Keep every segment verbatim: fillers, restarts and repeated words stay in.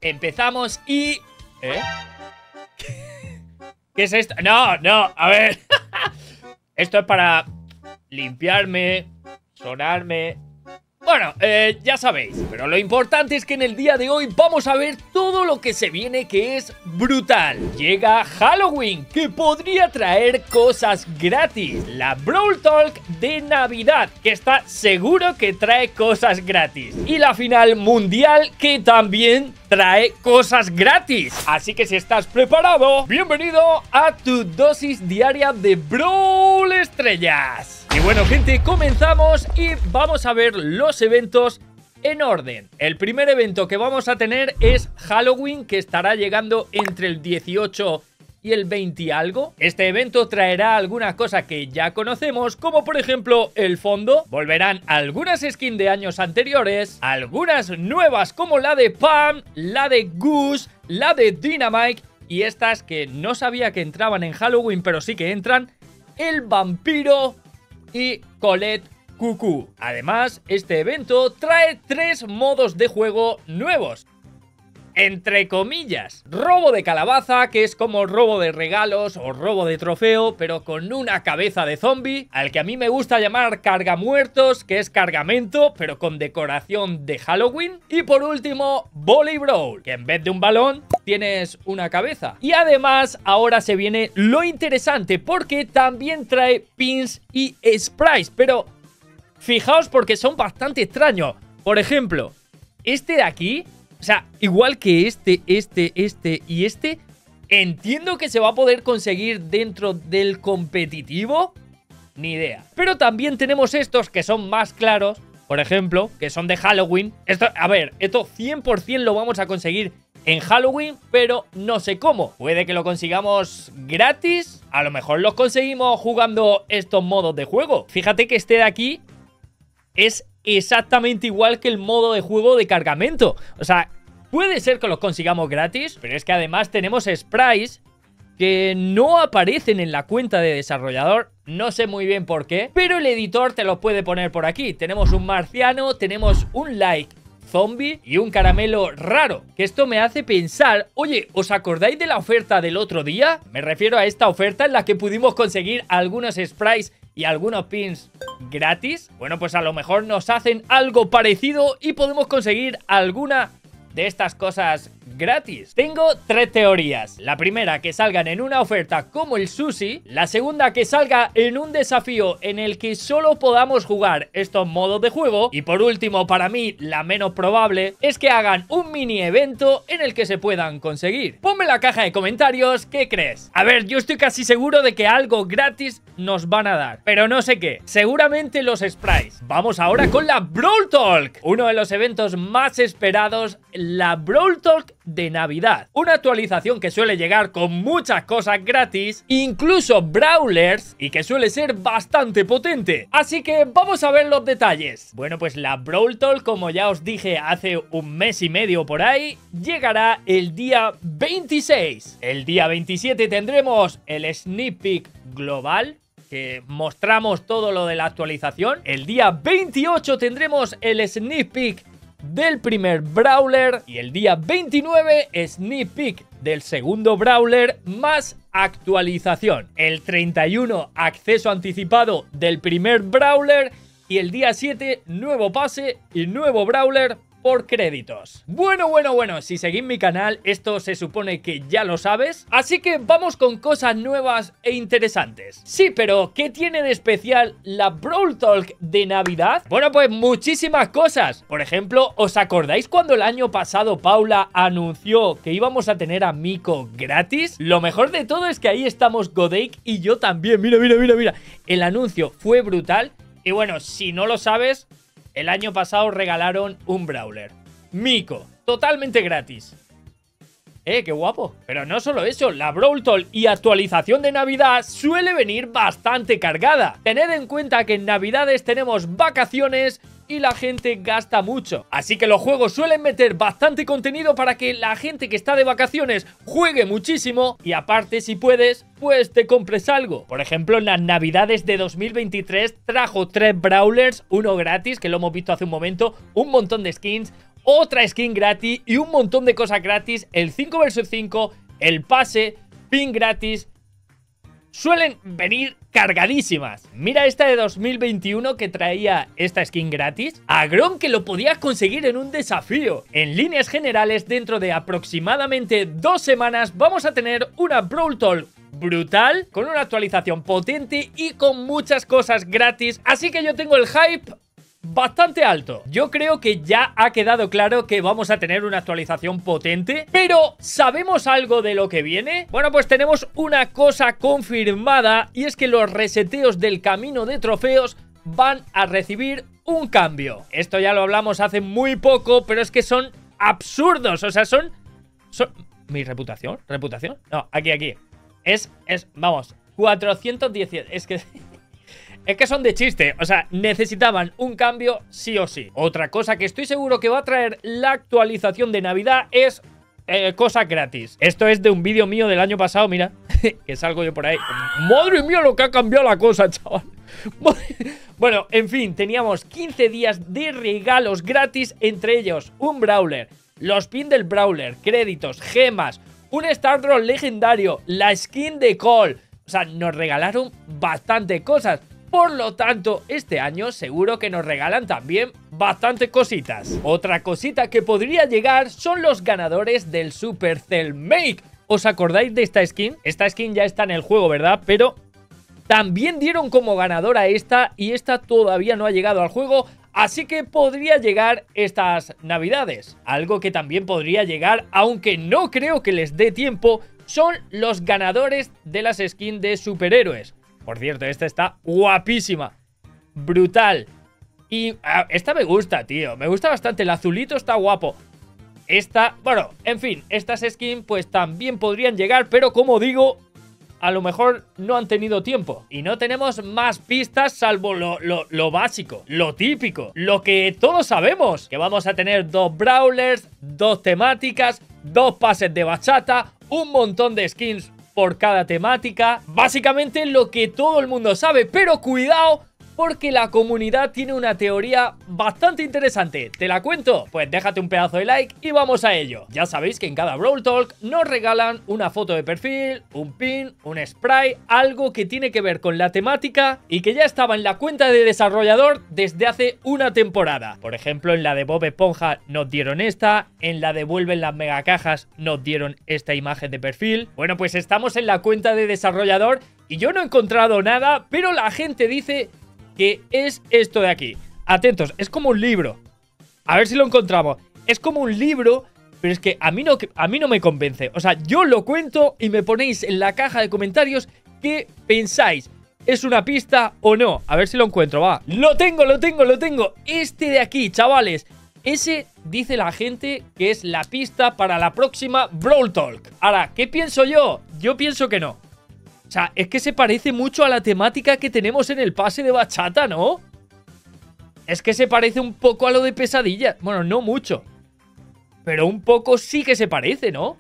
empezamos y... ¿Eh? ¿Qué es esto? No, no, a ver. Esto es para limpiarme, sonarme... Bueno, eh, ya sabéis, pero lo importante es que en el día de hoy vamos a ver todo lo que se viene, que es brutal. Llega Halloween, que podría traer cosas gratis. La Brawl Talk de Navidad, que está seguro que trae cosas gratis. Y la final mundial, que también trae cosas gratis. Así que si estás preparado, bienvenido a tu dosis diaria de Brawl Estrellas. Y bueno, gente, comenzamos y vamos a ver los eventos en orden. El primer evento que vamos a tener es Halloween, que estará llegando entre el dieciocho y el veinte y algo. Este evento traerá algunas cosas que ya conocemos, como por ejemplo el fondo. Volverán algunas skins de años anteriores, algunas nuevas como la de Pam, la de Goose, la de Dynamite y estas que no sabía que entraban en Halloween, pero sí que entran, el vampiro y Colette Cuckoo. Además, este evento trae tres modos de juego nuevos. Entre comillas, robo de calabaza, que es como robo de regalos o robo de trofeo, pero con una cabeza de zombie, al que a mí me gusta llamar cargamuertos, que es cargamento, pero con decoración de Halloween. Y por último, Volley Brawl, que en vez de un balón tienes una cabeza. Y además, ahora se viene lo interesante, porque también trae pins y sprays, pero fijaos porque son bastante extraños. Por ejemplo, este de aquí... O sea, igual que este, este, este y este, entiendo que se va a poder conseguir dentro del competitivo. Ni idea. Pero también tenemos estos que son más claros, por ejemplo, que son de Halloween. Esto, a ver, esto cien por cien lo vamos a conseguir en Halloween, pero no sé cómo. Puede que lo consigamos gratis. A lo mejor los conseguimos jugando estos modos de juego. Fíjate que este de aquí es exactamente igual que el modo de juego de cargamento. O sea, puede ser que los consigamos gratis, pero es que además tenemos sprays que no aparecen en la cuenta de desarrollador. No sé muy bien por qué, pero el editor te los puede poner por aquí. Tenemos un marciano, tenemos un like zombie y un caramelo raro. Que esto me hace pensar, oye, ¿os acordáis de la oferta del otro día? Me refiero a esta oferta en la que pudimos conseguir algunos sprays y algunos pins gratis. Bueno, pues a lo mejor nos hacen algo parecido y podemos conseguir alguna de estas cosas gratis. Tengo tres teorías. La primera, que salgan en una oferta como el sushi. La segunda, que salga en un desafío en el que solo podamos jugar estos modos de juego. Y por último, para mí, la menos probable, es que hagan un mini evento en el que se puedan conseguir. Ponme en la caja de comentarios qué crees. A ver, yo estoy casi seguro de que algo gratis nos van a dar, pero no sé qué. Seguramente los sprays. Vamos ahora con la Brawl Talk, uno de los eventos más esperados, la Brawl Talk de Navidad. Una actualización que suele llegar con muchas cosas gratis, incluso brawlers, y que suele ser bastante potente. Así que vamos a ver los detalles. Bueno, pues la Brawl Talk, como ya os dije hace un mes y medio por ahí, llegará el día veintiséis. El día veintisiete tendremos el sneak peek global, que mostramos todo lo de la actualización. El día veintiocho tendremos el sneak peek del primer brawler y el día veintinueve sneak peek del segundo brawler más actualización. El treinta y uno acceso anticipado del primer brawler y el día siete nuevo pase y nuevo brawler por créditos. Bueno, bueno, bueno, si seguís mi canal, esto se supone que ya lo sabes. Así que vamos con cosas nuevas e interesantes. Sí, pero ¿qué tiene de especial la Brawl Talk de Navidad? Bueno, pues muchísimas cosas. Por ejemplo, ¿os acordáis cuando el año pasado Paula anunció que íbamos a tener a Miko gratis? Lo mejor de todo es que ahí estamos Godake y yo también. Mira, mira, mira, mira. El anuncio fue brutal. Y bueno, si no lo sabes, el año pasado regalaron un brawler, Miko, totalmente gratis. Eh, qué guapo. Pero no solo eso, la Brawl Talk y actualización de Navidad suele venir bastante cargada. Tened en cuenta que en Navidades tenemos vacaciones y la gente gasta mucho. Así que los juegos suelen meter bastante contenido para que la gente que está de vacaciones juegue muchísimo y aparte, si puedes, pues te compres algo. Por ejemplo, en las Navidades de dos mil veintitrés trajo tres brawlers, uno gratis, que lo hemos visto hace un momento, un montón de skins, otra skin gratis y un montón de cosas gratis. El cinco versus cinco, el pase, pin gratis, suelen venir cargadísimas. Mira esta de dos mil veintiuno que traía esta skin gratis. A Grom, que lo podías conseguir en un desafío. En líneas generales, dentro de aproximadamente dos semanas vamos a tener una Brawl Talk brutal, con una actualización potente y con muchas cosas gratis. Así que yo tengo el hype bastante alto. Yo creo que ya ha quedado claro que vamos a tener una actualización potente, pero ¿sabemos algo de lo que viene? Bueno, pues tenemos una cosa confirmada, y es que los reseteos del camino de trofeos van a recibir un cambio. Esto ya lo hablamos hace muy poco, pero es que son absurdos. O sea, son... son... ¿Mi reputación? ¿Reputación? No, aquí, aquí. Es, es, vamos, cuatrocientos diecisiete. Es que... Es que son de chiste, o sea, necesitaban un cambio sí o sí. Otra cosa que estoy seguro que va a traer la actualización de Navidad es eh, cosas gratis. Esto es de un vídeo mío del año pasado, mira, que salgo yo por ahí. ¡Madre mía lo que ha cambiado la cosa, chaval! Bueno, en fin, teníamos quince días de regalos gratis, entre ellos un Brawler, los pins del Brawler, créditos, gemas, un Star Drop legendario, la skin de Cole. O sea, nos regalaron bastante cosas. Por lo tanto, este año seguro que nos regalan también bastantes cositas. Otra cosita que podría llegar son los ganadores del Supercell Make. ¿Os acordáis de esta skin? Esta skin ya está en el juego, ¿verdad? Pero también dieron como ganadora esta, y esta todavía no ha llegado al juego. Así que podría llegar estas navidades. Algo que también podría llegar, aunque no creo que les dé tiempo, son los ganadores de las skins de superhéroes. Por cierto, esta está guapísima. Brutal. Y uh, esta me gusta, tío. Me gusta bastante. El azulito está guapo. Esta, bueno, en fin, estas skins pues también podrían llegar, pero como digo, a lo mejor no han tenido tiempo. Y no tenemos más pistas salvo lo, lo, lo básico, lo típico, lo que todos sabemos. Que vamos a tener dos Brawlers, dos temáticas, dos pases de bachata, un montón de skins por cada temática. Básicamente lo que todo el mundo sabe, pero cuidado, porque la comunidad tiene una teoría bastante interesante. ¿Te la cuento? Pues déjate un pedazo de like y vamos a ello. Ya sabéis que en cada Brawl Talk nos regalan una foto de perfil, un pin, un spray, algo que tiene que ver con la temática y que ya estaba en la cuenta de desarrollador desde hace una temporada. Por ejemplo, en la de Bob Esponja nos dieron esta, en la de Vuelven las megacajas nos dieron esta imagen de perfil. Bueno, pues estamos en la cuenta de desarrollador y yo no he encontrado nada, pero la gente dice que es esto de aquí. Atentos, es como un libro. A ver si lo encontramos. Es como un libro, pero es que a mí no, a mí no me convence. O sea, yo lo cuento y me ponéis en la caja de comentarios qué pensáis. ¿Es una pista o no? A ver si lo encuentro, va. Lo tengo, lo tengo, lo tengo. Este de aquí, chavales. Ese dice la gente que es la pista para la próxima Brawl Talk. Ahora, ¿qué pienso yo? Yo pienso que no. O sea, es que se parece mucho a la temática que tenemos en el pase de bachata, ¿no? Es que se parece un poco a lo de Pesadilla. Bueno, no mucho, pero un poco sí que se parece, ¿no?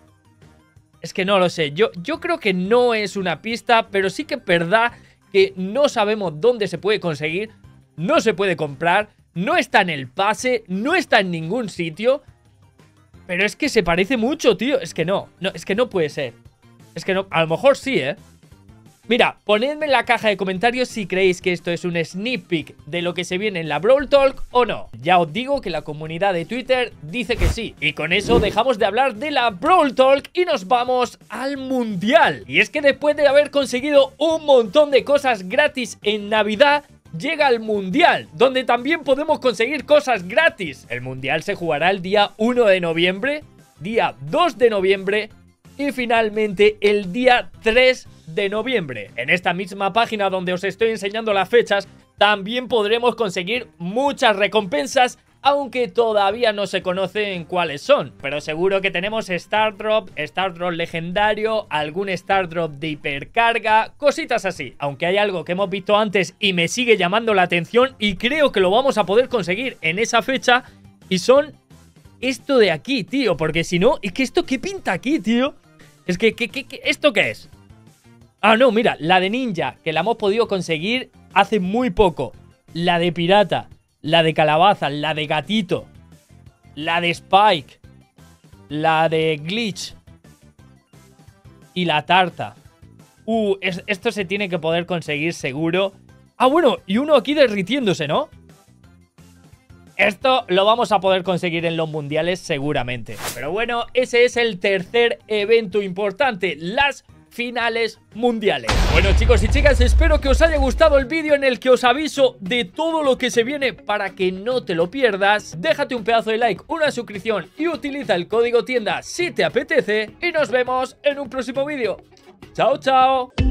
Es que no lo sé. Yo, yo creo que no es una pista, pero sí que es verdad que no sabemos dónde se puede conseguir, no se puede comprar, no está en el pase, no está en ningún sitio. Pero es que se parece mucho, tío. Es que no, no, es que no puede ser. Es que no, a lo mejor sí, ¿eh? Mira, ponedme en la caja de comentarios si creéis que esto es un sneak peek de lo que se viene en la Brawl Talk o no. Ya os digo que la comunidad de Twitter dice que sí. Y con eso dejamos de hablar de la Brawl Talk y nos vamos al Mundial. Y es que después de haber conseguido un montón de cosas gratis en Navidad, llega el Mundial, donde también podemos conseguir cosas gratis. El Mundial se jugará el día uno de noviembre, día dos de noviembre y finalmente el día tres de noviembre. En esta misma página donde os estoy enseñando las fechas, también podremos conseguir muchas recompensas, aunque todavía no se conocen cuáles son. Pero seguro que tenemos Star Drop, Star Drop legendario, algún Star Drop de hipercarga, cositas así. Aunque hay algo que hemos visto antes y me sigue llamando la atención y creo que lo vamos a poder conseguir en esa fecha, y son esto de aquí, tío. Porque si no, es que esto, ¿qué pinta aquí, tío? Es que, ¿qué, qué, qué, ¿esto qué es? Ah, no, mira, la de ninja, que la hemos podido conseguir hace muy poco. La de pirata, la de calabaza, la de gatito. la de Spike, la de Glitch y la tarta. Uh, es, esto se tiene que poder conseguir seguro. Ah, bueno, y uno aquí derritiéndose, ¿no? Esto lo vamos a poder conseguir en los mundiales seguramente. Pero bueno, ese es el tercer evento importante, las finales mundiales. Bueno, chicos y chicas, espero que os haya gustado el vídeo en el que os aviso de todo lo que se viene para que no te lo pierdas. Déjate un pedazo de like, una suscripción y utiliza el código tienda si te apetece. Y nos vemos en un próximo vídeo. ¡Chao, chao!